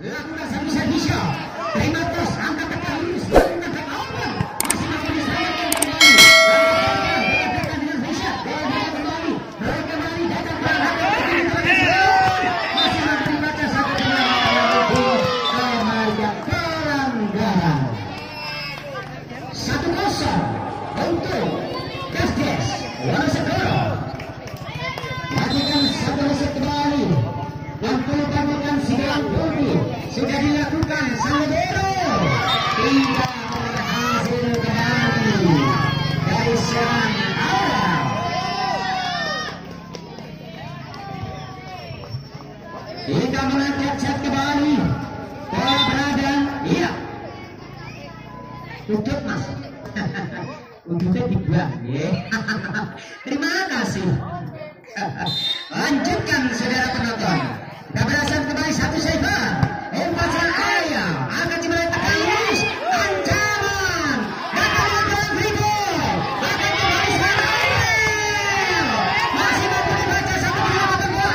lakukan servis shot. Terima terus, angkat tekan lurus, angkat open. Masih mampu diselamatkan kembali. Angkat dengan servis shot. Kembali, datang ke arah masih mampu dibaca satu pelanggaran. 1-0 untuk Gasdes Wonosobo. Matikan satu set kembali. Yang perlu dilakukan Sigalang Bumi sudah dilakukan Salvador, tidak berhasil kembali dari serang awal. Kita mengangkat set kembali. Bola berada, iya. Tutup mas. Untuknya dibuang, ya. Terima kasih. Lanjutkan saudara penonton. Kita berhasil kembali satu setan. Umpan serang ayah akan dimulai tekan lurus. Ancaman. Datang ke dribble. Akan kembali serang ayah. Masih mampu dibaca satu penyelamatan bola.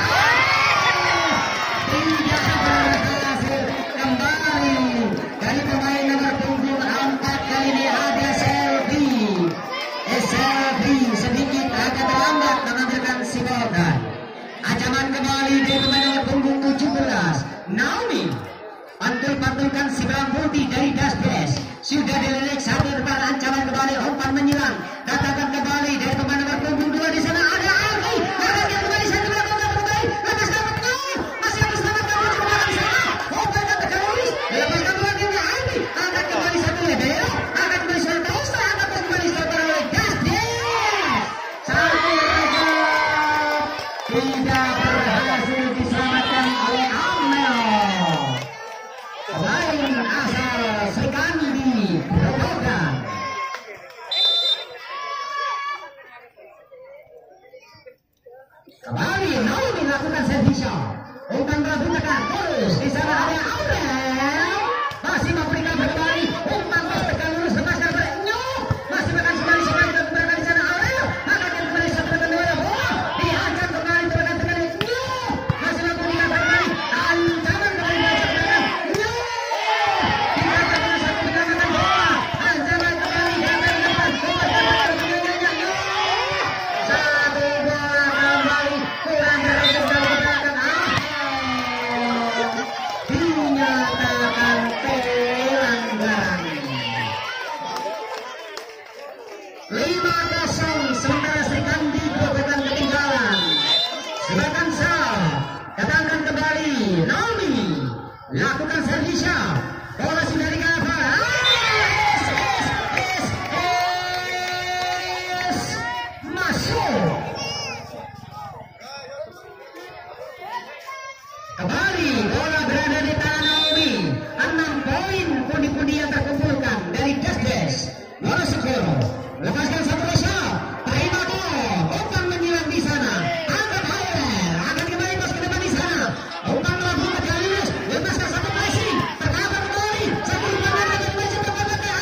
Tidak berhasil kembali dari pemain nomor punggung 4 kali ini ada Selvi. Selvi sedikit agak terlambat mengambilkan si bola. Ancaman kembali dari pemain nomor punggung 17 Naomi. Pantul-pantulkan si Bang Putih dari Gasdes. Sudah dilirik satu depan, ancaman kembali, umpan menyerang. Katakan kembali dari pemain nomor punggung 2 di sana ada Alfi. Akan kembali satu belakang kembali. Lepas dapat gol. Masih harus selamatkan di belakang sana. Umpan katakan lurus. Lepaskan belakangnya Alfi. Akan kembali satu Lebeo. Akan kembali satu Tosta. Akan kembali satu oleh Gasdes. Satu saja. Tidak berhasil diselamatkan oleh Amel. Lain asal Serikandi Grobogan. Kembali Naomi melakukan servis shot. Umpan berlaku tekan terus. Di sana ada Aurel. Masih memberikan kembali. Umpan terus tekan lurus. Lepaskan oleh Nyok. Masih makan sekali dan kembali di sana Aurel. Akan kembali satu kedua bola. Diangkat kembali tekan Nyok. Masih mampu dikatakan kembali. Ancaman kembali masuk belakang. Nyok. Dikatakan satu penyelamatan bola. Ancaman kembali datang depan. Nyok. Satu bola kembali. Kurang berhasil dari belakang. Dinyatakan pelanggaran. 5-0 sementara Serikandi Grobogan ketinggalan. Silakan sah. Datangkan kembali Naomi. Lakukan servis shot. Bola sudah dikawal. Masuk. Kembali bola berada di tangan Naomi. 6 poin pundi-pundi yang terkumpulkan dari Gasdes Wonosobo. Lepaskan satu shot. Terima gol. Umpan menyerang di sana. Angkat Aurel. Akan kembali terus ke depan di sana. Umpan melambung ke lurus. Lepaskan satu passing. Tercover kembali. Satu umpan lagi masih tercover.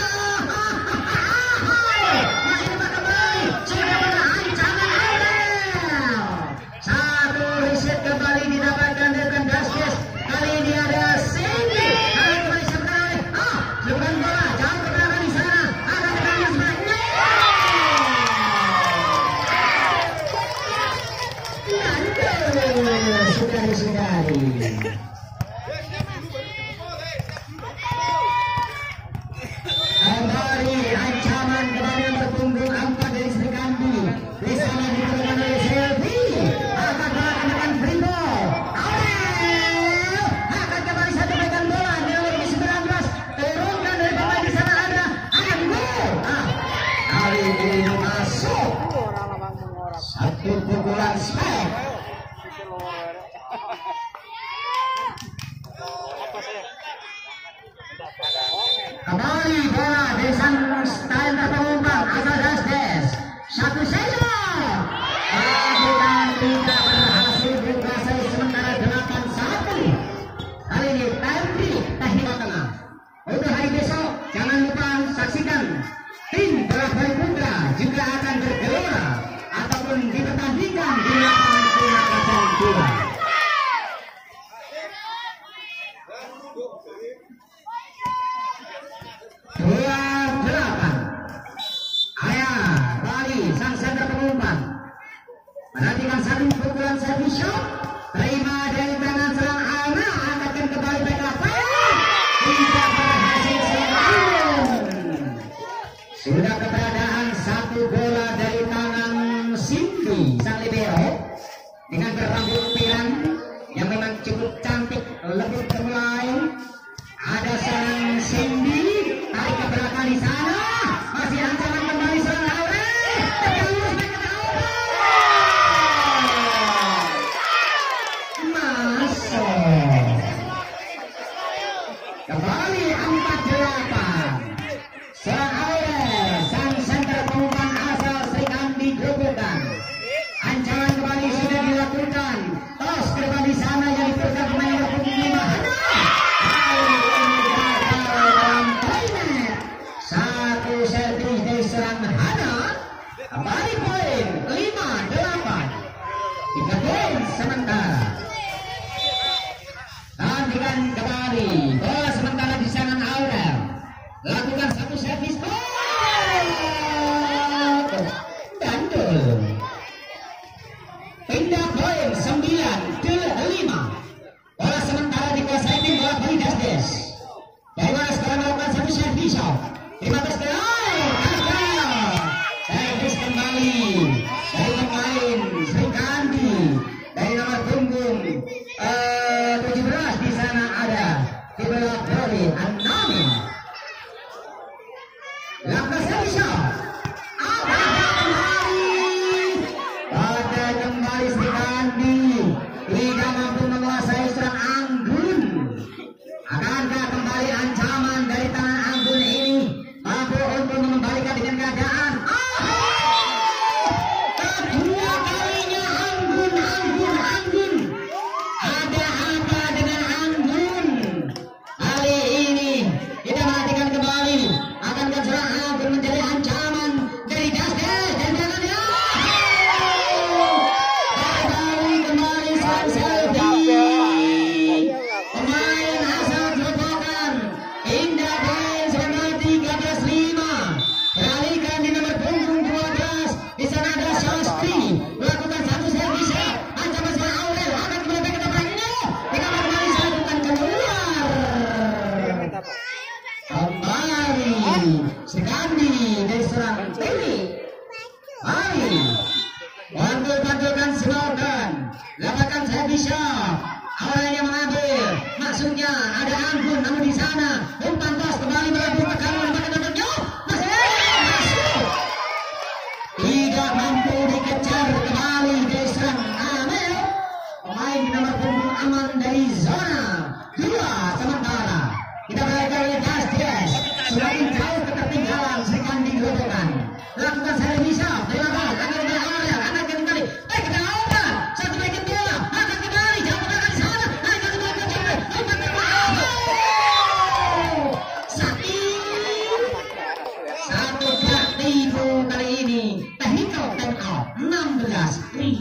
Masih dapat kembali. Sudah pada ancaman Aurel. Satu reset kembali didapatkan dengan Gasdes. Kali ini ada Cindy. Akan kembali sebentar. Bukan bola. Jauh ke belakang di sana. Akan kembali sebenarnya. Saudari-saudari. Kembali ancaman kembali yang berpunggung 4 dari Serikandi. Di sana ditemukan oleh Selvi. Akan melakukan dengan free ball. Aurel akan kembali satu pegang bola. Nomor 19 turunkan dari pemain di sana ada Anggur. Kali ini masuk. Satu pukulan spek. Kembali bola di sang style terpengumpan asal Gasdes. Satu saja. Bukan tidak berhasil dikuasai sementara 8-1. Kali ini time break teknik tengah. Untuk hari besok jangan lupa saksikan tim bola voli putra juga akan bergelora ataupun dipertandingkan di lapangan Pura Kacang 2. Terima dari tangan serang Ana, angkatkan kembali back lapangan. Tidak berhasil serang. Sudah keberadaan satu bola dari tangan Cindy sang libero dengan berambut pirang yang memang cukup cantik, lebih bermain. Ada seorang Cindy tarik ke belakang di sana, masih ancaman kembali serang Aure. Masuk kembali 4-8. Serang Aure, sang center pengumpan asal Sri Kandi Grobogan. Ancaman kembali sudah dilakukan. Tos ke depan di sana yang diberikan pemain nomor 5 Hana. Satu servis dari serang Hana. Kembali poin 5-8. 3 poin sementara. Lanjutkan kembali. Bola sementara di tangan Aurel. Lakukan satu servis. Dandul. Pindah poin 9-5. Bola sementara dikuasai tim bola Bali Desdes. Bagaimana sekarang melakukan satu servis. 15 ke servis kembali dari pemain Sri Kandi dari nomor punggung 17 di sana ada di bola Bali Anami. Langkah servis. Kembali Sri Kandi tidak mampu menguasai serang Anggun. Akankah kembali ancaman dari tangan Anggun ini mampu untuk mengembalikan dengan keadaan? Kedua kalinya Anggun. Ada apa dengan Anggun? Kali ini kita perhatikan kembali. Akankah serang Anggun menjadi ancaman dari Dasdes dan belakangnya? Kembali sang Selvi. Pemain asal Grobogan. Indah poin selama 13-5. Beralihkan di nomor punggung 12. Di sana ada Shastri. Melakukan satu servis. Ancaman serang Aurel. Akan kembali ke depannya. Kita kembali lakukan keluar. Kembali Sekandi dari serang Tini. Mari bantu-bantukan Silakan. Lakukan servis. Aurel yang mengambil. Maksudnya ada Anggun, namun di sana umpan tos kembali melambung ke kanan nomornya. Masuk. Tidak mampu dikejar kembali dari serang Amel. Pemain di nomor punggung aman dari zona 2 sementara. Kita beralih oleh Dasdes. Semakin jauh ketertinggalan Sri Kandi Grobogan. Lakukan servis. Terima kasih. Anak kembali. Baik kita Aurel. Satu baik bola. Akan kembali. Jauh ke belakang di sana. Satu tipu kali ini technical time out 16.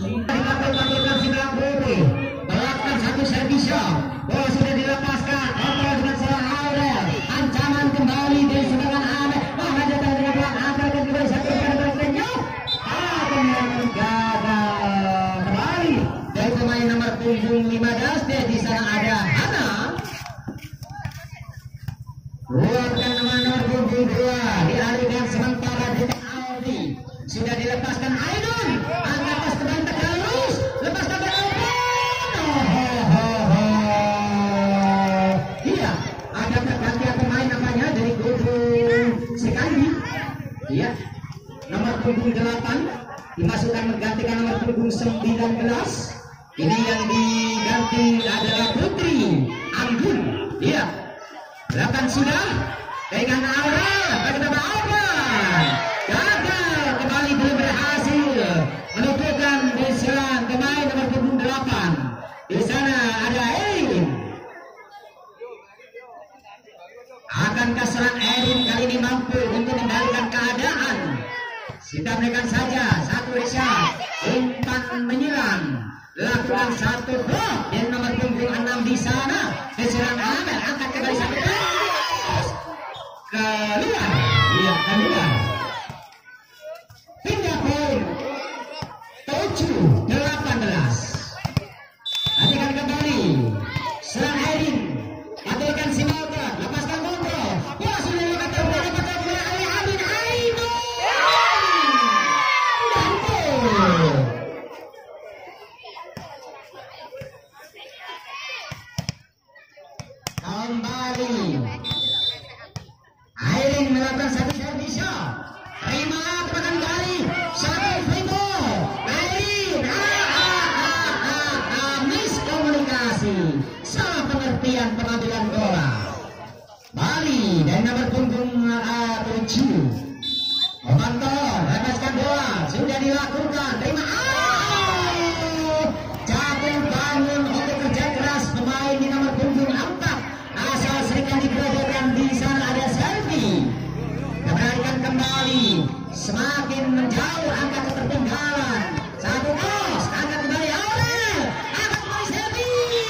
Melakukan satu servis. Bola sudah dilepaskan. Oper dengan serang Aurel. Ancaman kembali dari serangan Amel. Mengajar dengan belakang Amel dan kembali satu berikutnya. Akan gagal kembali dari pemain nomor punggung 15 di sana ada Hana. Keluarkan nomor punggung 2 dialihkan sementara dengan Aldi. Sudah dilepaskan Ainun. Angkat tas ke bantak halus. Lepaskan ke iya, ada pergantian pemain namanya dari punggung Sekandi. Iya, nomor punggung 8 dimasukkan menggantikan nomor punggung 19. Ini yang diganti adalah Putri Anggun. Iya. 8 sudah dengan Aurel. Bagaimana Aurel? Gagal kembali belum berhasil menentukan diserang pemain nomor punggung 8. Di sana ada Erin. Akankah serang Erin kali ini mampu untuk membalikan keadaan? Kita berikan saja satu shot. Umpan menyerang. Lakukan satu blok dan nomor punggung 6 di sana. Diserang Amel. Angkat kembali satu keluar. Iya, keluar. Pindah poin 7-18. kembali. Airin melakukan satu servis shot. Terima tekan kali satu Vito. Airin miskomunikasi, salah pengertian pengambilan bola. Bali dari nomor punggung 7. Omanto lepaskan bola, sudah dilakukan. Terima. Jatuh bangun untuk kerja keras pemain di nomor punggung 4. Asal Serikandi digerakkan di sana ada Selvi. Kembalikan kembali, semakin menjauh angka ketertinggalan. Satu kos, angkat kembali Aurel, angkat kembali Selvi.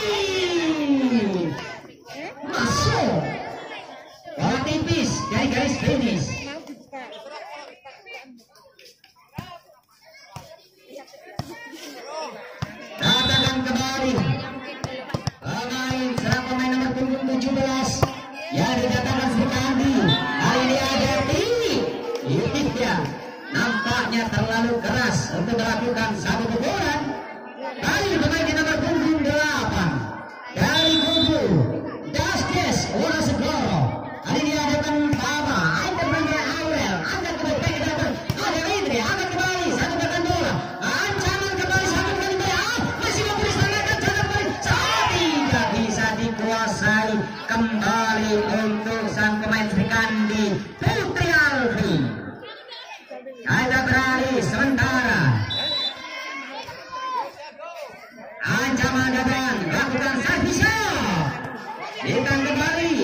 Masuk. Bola tipis dari garis finish. Katakan kembali pemain nomor punggung 17 yang dikatakan Serikandi. Kali ini ada Yudhitya, nampaknya terlalu keras untuk melakukan satu pukulan. Kali pemain di nomor punggung 8 dari kubu Daskes Wonosegoro. Kali ini ada Tama, angkat kembali Aurel, angkat kembali Pegadan, ada Indri, angkat kembali satu tekan bola, ancaman kembali satu kali bola, masih mau diserahkan jangan kembali, tidak bisa dikuasai kembali untuk sang pemain Serikandi Putri Alfi. Ada beralih sementara, ancaman datang, lakukan servis shot, ikan kembali,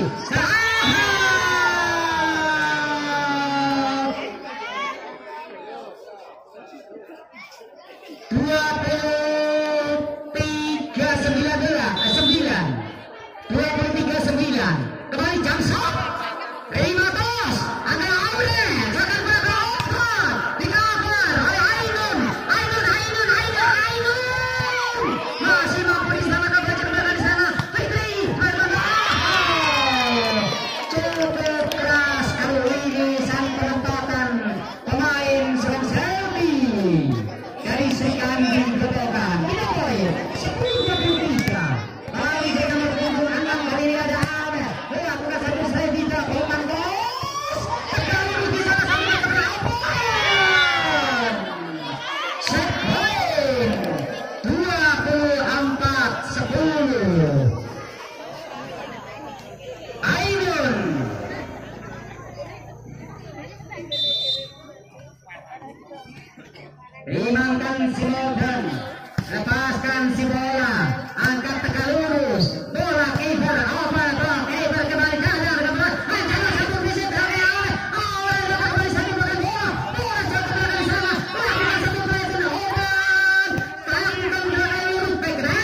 kembali jam shot, terima tos, ada Aurel, jangan bergerak, dikawal oleh Ainun, masih mampu diselamatkan, berjalan di sana, Fitri, cukup keras kali ini saling penempatan pemain Seram Selvi dari Serikandi Grobogan. Ini poin 10-23. Balik ke nomor punggung 6, kali ini ada Aurel. Lakukan satu servis tidak Oman Bos. Terlalu di sana sampai keberapa. Set poin 24-10. Ainun rimangkan si Morgan, lepaskan si bola, angkat tegak lurus, bola kiper, oper kiper kembali kanan, ancaman satu visit dari Aurel, kembali satu bola satu dari sana, lakukan satu pressure, Oman, tangkap dari lurus back,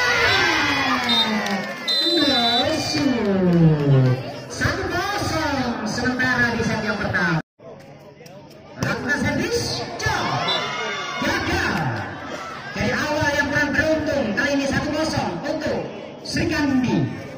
satu kosong sementara di set yang pertama. Lakukan servis, gagal. Dari awal yang kurang beruntung, kali ini 1-0 untuk Serikandi.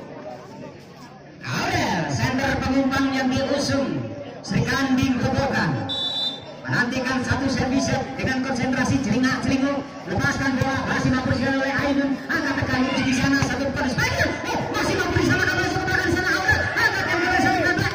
Aurel, center pengumpan yang diusung Serikandi Grobogan, menantikan satu servis dengan konsentrasi celingak-celinguk, lepaskan bola, masih mampu diserang oleh Ainun, angkat tekan lurus di sana, satu poin sebaliknya, masih mampu diselamatkan oleh satu tekan di sana, Aurel, angkat kembali satu tekan,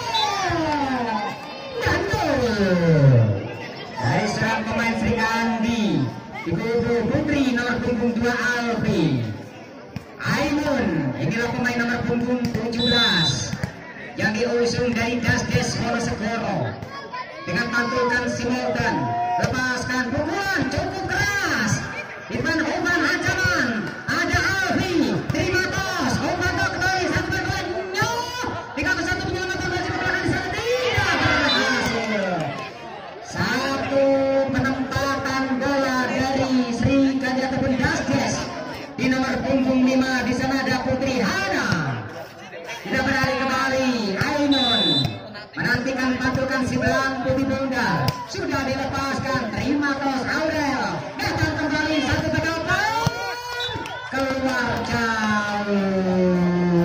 dan gol dari serang pemain Serikandi di kubu putri nomor punggung 2 Alfi. Ainun, inilah pemain nomor punggung 17 yang diusung dari Daskes Wonosegoro. Dengan pantulkan si Morgan, lepaskan pukulan cukup keras. Di depan Oman ancaman, ada Alfi, terima tos, Oman kembali satu bantuannya. Dikatakan satu penyelamatan masih bergerak di sana, tidak berhasil. Satu penempatan bola dari Serikandi ataupun Daskes di nomor punggung 5, di sana ada Putri Hana. Tidak beralih kembali Ainun, menantikan pantulkan si Belang Putih Bunda, sudah dilepaskan, terima tos Aurel, datang kembali satu pendapat, keluar jauh.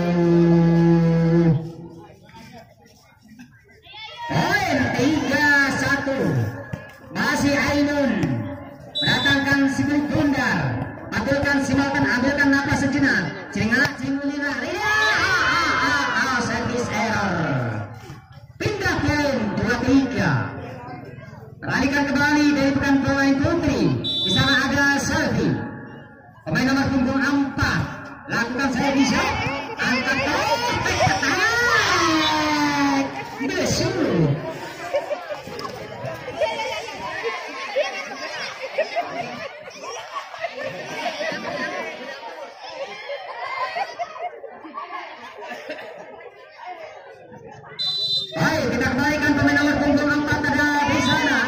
Poin 3-1, masih Ainun mendatangkan si Putih Bunda, pantulkan si Malkan, ambilkan napas sejenak, celingak celingulina, lakukan saya bisa angkat besu. Baik, kita kembalikan pemain nomor punggung 4 ada di sana.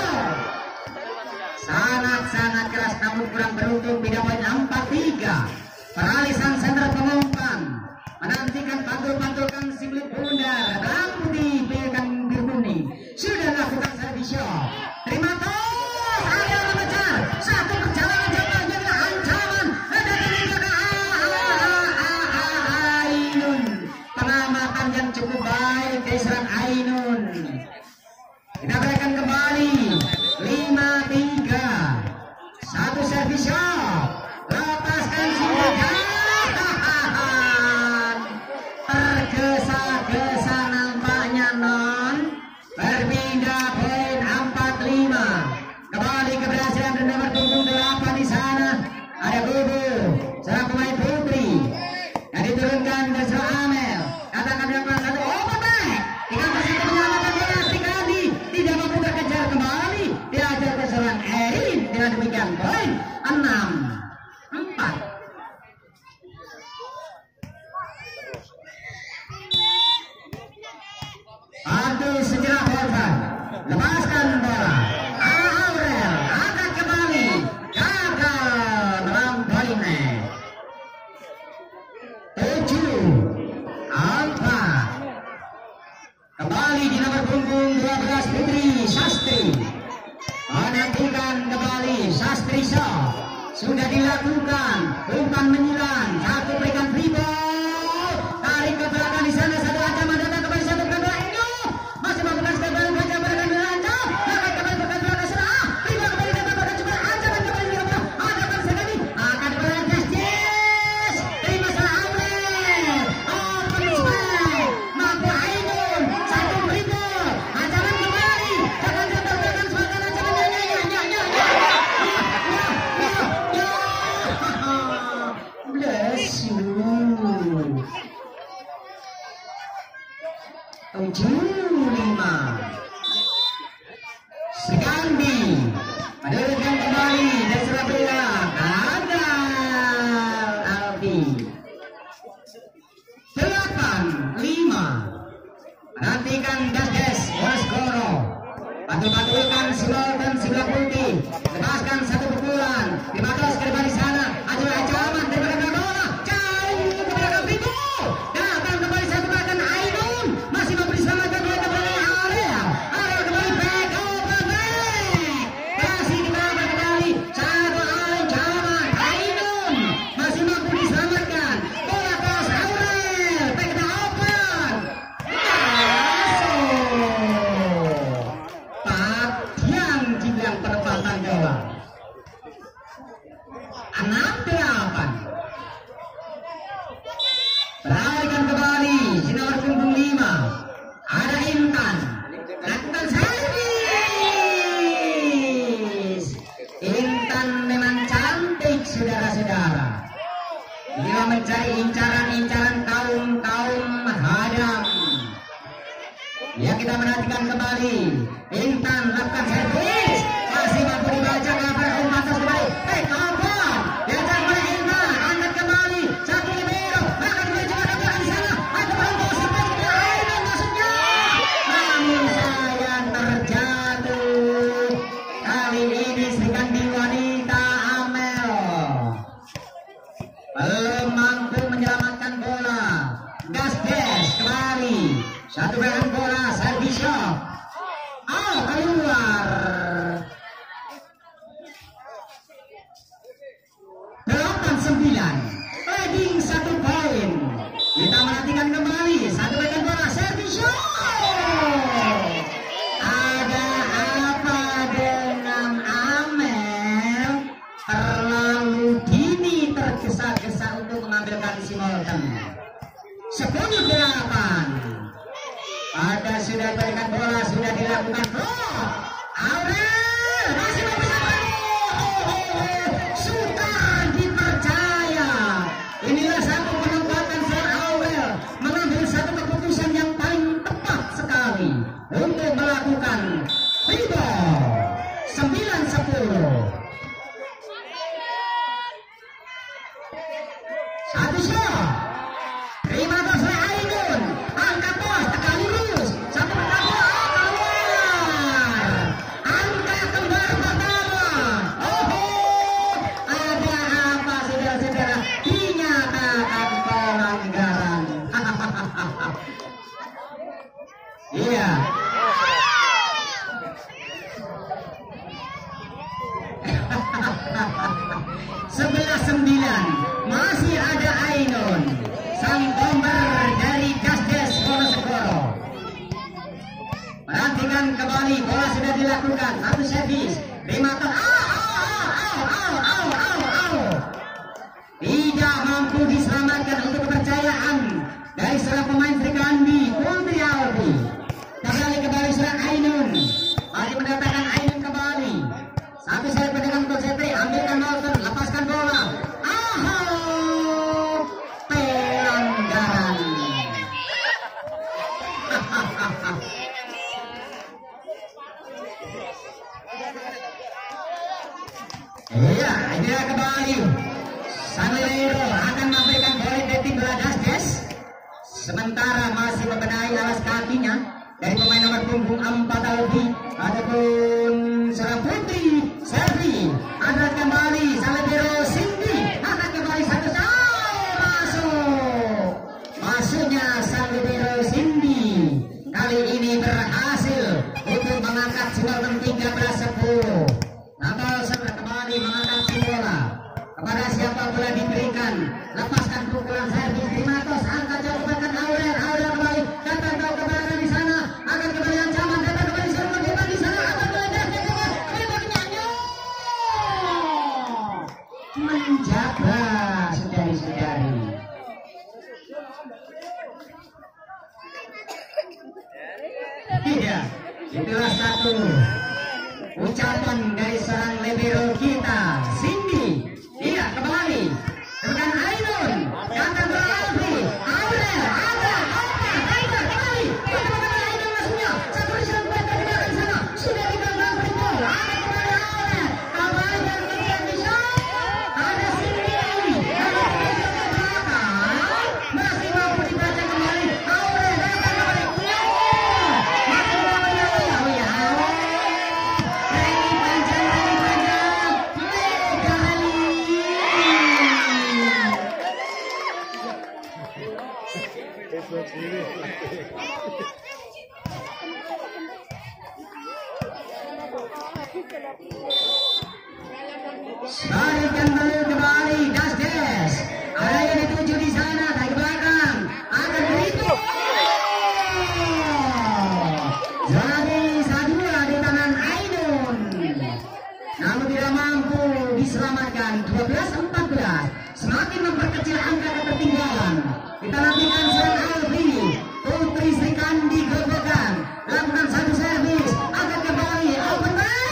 Sangat-sangat keras namun kurang beruntung, beda poin 4-3. Peralisan senter pengumpan menantikan pantul-pantulkan simlit bundar lampu diberikan biru kuning. Sudah lakukan servis shot. Terima tos, ada mengejar satu perjalanan jauh dengan ancaman datang ke Ainun. Pengamatan yang cukup baik dari serang Ainun. Kita berikan kembali 5-3. Satu servis shot. Lepaskan singgah. Tergesa-gesa nampaknya non. Berpindah poin 4-5. Kembali keberhasilan dan nomor punggung 8 di sana. Ada Bubu, serang pemain putri. Yang diturunkan ke serang Amel. Katakan dengan satu open back. Dengan persib menyelamatkan bola sekali. Tidak mampu terkejar kembali. Diajar ke serang Erin. Dengan demikian poin 6-4. Bantu sejarah korban. Lepaskan bola. Aurel angkat kembali. Gagal melampauinya. 7-4. Kembali di nomor punggung 12 Putri Sastri. Menantikan kembali Sastri Shot. Sudah dilakukan. Umpan menyerang. Satu berikan free ball. Tarik ke belakang di sana. Satu ancaman datang kembali satu ke dua. Masih melakukan step baru baca berikan merancang. Akan kembali berkat belakang serah. Free ball kembali datang pada coba ancaman kembali di belakang. Ada pada sekali. Akan berlantas. Yes. Terima salah Aurel. Open spike. Mampu Ainun. Satu free ball. Ancaman kembali. Jangan terbatalkan sebagai ancaman. Bless you. 7-5. Sekandi menurunkan kembali dan Surabaya gagal Aldi. 8-5. Menantikan Dasdes Waskoro. Bantu-bantukan Simol dan Sebelah Putih. Lepaskan satu pukulan. Dibatas ke depan di sana. Ajuan ancaman daripada bola. Jauh ke belakang pintu. Datang kembali satu belakang Ainun. Masih memberi selamatkan bola kembali Ariel. Ariel kembali back over back. Masih dibawah kembali. Satu ancaman Ainun. Masih mampu diselamatkan. Bola tos Aurel. Back the open. Yang dibilang perempatan bola 6-8. Perhatikan kembali di nomor punggung 5 ada Intan. Lakukan servis. Intan memang cantik saudara-saudara. Dia mencari incaran-incaran kaum hadam. Ya, kita menantikan kembali. Intan lakukan servis. Masih mampu dibaca kabar umpan kembali. Baik, open. Diajak oleh Intan. Angkat kembali. Satu libero. Akan berjalan ke belakang di sana. Ada beruntung seperti ke Ainun maksudnya. Namun sayang terjatuh. Kali ini Serikandi wanita Amel belum mampu menyelamatkan bola. Dasdes kembali. Satu belakang bola. Servis shot. Keluar. 8-9. Leading 1 poin. Kita menantikan kembali. Satu belakang bola. Servis shot. Ada apa dengan Amel? Terlalu dini tergesa-gesa untuk mengambil kaki Simolten. 10-8. Ada sudah berikan bola, sudah dilakukan blok. Aurel masih bisa sudah dipercaya. Inilah Iya. Sebelas 9 masih ada Ainun, sang bomber dari Dasdes Wonosobo. Perhatikan kembali, bola sudah dilakukan, satu servis, Primatos, tidak mampu diselamatkan untuk kepercayaan dari seorang pemain Srikandi, Putri Alfi. Kembali serang Ainun, mari mendatangkan Ainun kembali. Satu saya pedagang untuk CT, ambilkan Walter, lepaskan bola. Pelanggaran. Iya, ini kembali. Sangliero akan memberikan bola dari tim Dasdes. Sementara masih membenahi alas kakinya dari pemain nomor punggung 4 Alfi ataupun seorang Putri Selvi. Ada kembali Sangliero Cindy, akan kembali satu masuk. Masuknya Sangliero Cindy kali ini berhasil untuk mengangkat skor 13-10. Natal kembali mengangkat si bola. Kepada siapa bola diberikan, lepaskan pukulan servis Primatos, angkat jauh bahkan Aurel kembali, datang kau kembali di sana, akan kembali ancaman, datang kembali serang hebat di sana, akan menjaga saudari-saudari. Tidak, itulah satu ucapan dari seorang libero kita, Cindy. Iya, kembali dengan Ainun, datang ke Alfi, Aurel, Tiger, kembali, bagaimana Ainun masuknya, satu diserang di sana, sudah dipegang Primo, ada kembali Aurel, kembali dan kemudian bisa, ada Cindy, ada ke belakang, masih mampu dibaca kembali, Aurel, datang kembali, masih kembali, Balikan dulu kembali Dasdes. Ada yang dituju di sana dari belakang. Ada berikut. Jadi Sadula di tangan Ainun. Namun tidak mampu diselamatkan. 12-14. Semakin memperkecil angka ketertinggalan. Kita nantikan serang Alfi. Putri Srikandi Grobogan. Lakukan satu servis. Akan kembali. Open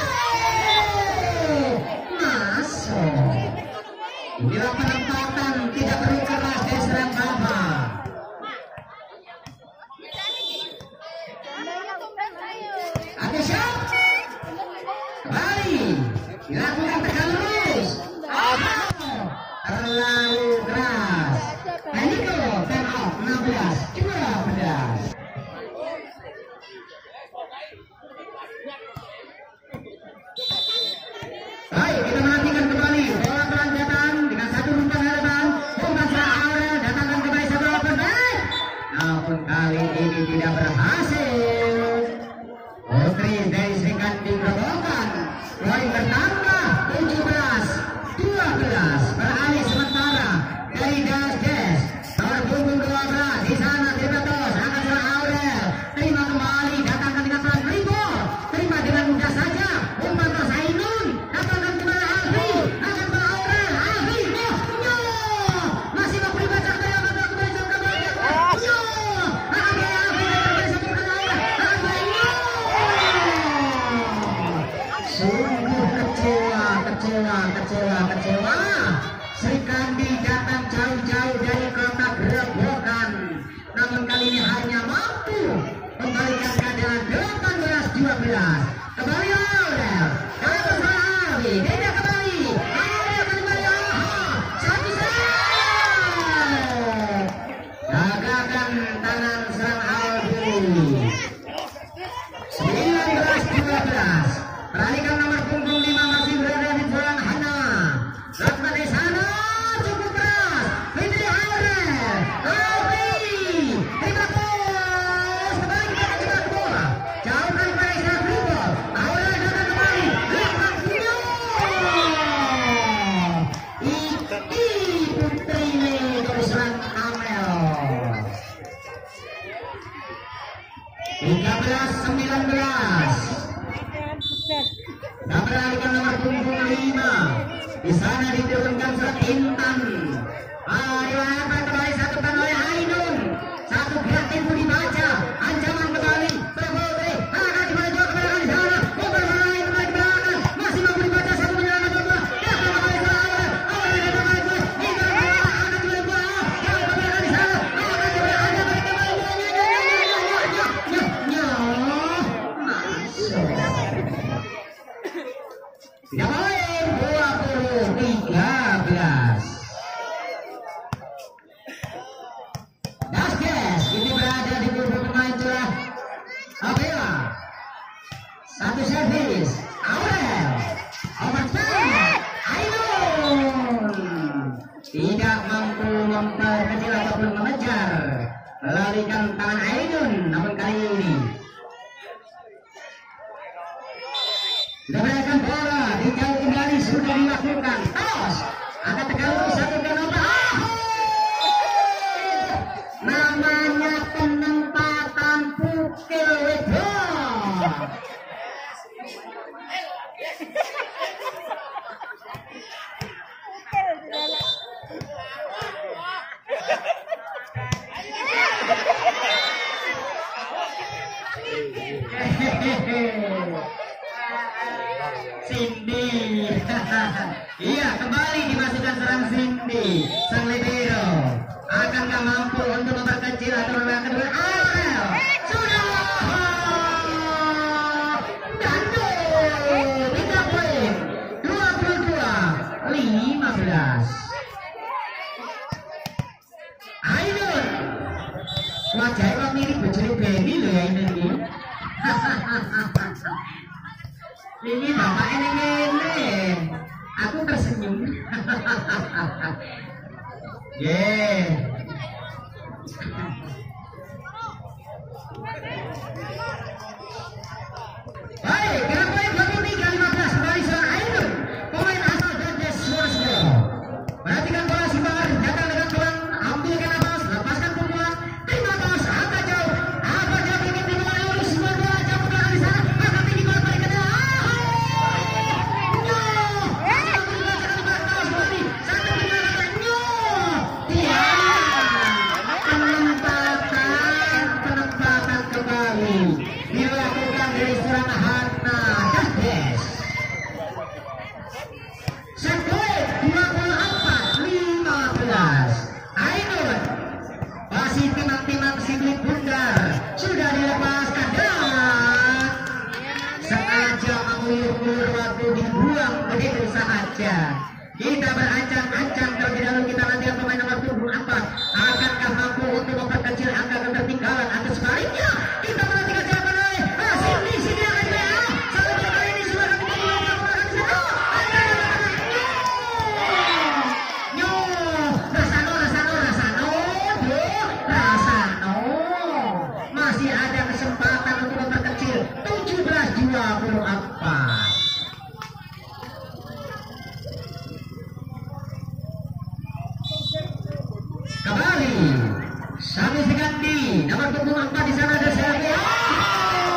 inilah penempatan, tidak perlu keras dari serang Baba. Ada shot. Kembali. Dilakukan tekan lurus. Terlalu keras. Maniko, time out 16-12. Baik, kita menantikan kembali bola pelanjatan dengan satu umpan harapan. Umpan serang Aurel, datangkan kembali satu open back. Namun kali ini tidak berhasil. Putri dari Srikandi Grobogan poin bertambah 17-12. Beralih sementara dari Dasdes. Nomor punggung 12 di sana Primatos akan serang Aurel. Terima kembali, datangkan dengan pelan Primo. Terima dengan mudah saja. Umpan terus Ainun. Datangkan kembali Alfi. Akan ke Aurel. Alfi. Masih mau dibaca kembali. Akan kembali satu kembali. Akan kembali Alfi. Kembali satu kembali. Akan Ainun. Sungguh kecewa. Srikandi datang jauh-jauh dari kota Grobogan. Namun kali ini hanya mampu membalikan keadaan 18-12. Kembali Aurel. Datang ke Alfi. Dia kembali. Aurel kembali. Satu set. Gagakan tangan serang Alfi. 19-12. Peralikan nomor punggung 5 masih berada di bola Hana. Lakukan di sana cukup keras. Fitri Aurel. Alfi. Primatos. Kembali kita Dan beralihkan nomor punggung 5. Di sana diturunkan surat Intan. Dilakukan kembali satu kan oleh Ainun. Satu gerak tempo dibaca. Ancaman kembali. Berbole. Akan dimaju kepada di sana. Kembali kembali ke belakang. Masih mampu dibaca satu penyerangan kedua. Akan kembali ke awal. Awal dari kembali ke hingga akan kembali ke awal. Yang kembali di sana. Akan kembali tidak main 20-13. Daskes ini berada di kubu pemain curah Avila. Satu servis Aurel overtime Ainun tidak mampu memperkecil ataupun mengejar. Larikan tangan Ainun, namun kali ini ledakan bola dijauh kembali sudah dilakukan. Tos akan terganggu satu kenapa? Namanya penempatan pukul withdraw. Cindy. Iya, kembali dimasukkan serang Cindy. Sang libero akankah mampu untuk memperkecil atau melakukan kedua Aurel sudah dan gol 3 poin 22-15. Ainun wajahnya mirip bojone Benny loh ya ini. Ini bapak ini aku tersenyum. Baik, gerak poin 23-15 kembali serang Ainun. Pemain asal Dandes Wonosobo. Perhatikan bola Simbar datang dengan pelan, ambilkan nafas, lepaskan pukulan, terima tos, agak jauh ingin dimulai oleh Simbar bola jauh ke belakang di sana, agak tinggi bola balik ke dalam. Penempatan kembali dilakukan dari serang Hana Dandes. Skor 24-15. Ainun masih timang-timang singlet bundar sudah dilepaskan dan sengaja mengulur-ulur waktu dibuang begitu saja. Kita berancang-ancang terlebih dahulu, kita nantikan pemain nomor punggung 4 akankah mampu untuk memperkecil angka ketertinggalan atau sebaliknya. Kita perhatikan siapa lagi. Sini akan dia. Satu kali ini sudah akan Rasano masih ada kesempatan untuk memperkecil 17-24. Kembali Sami Seganti nomor punggung 4 di sana ada Sergio.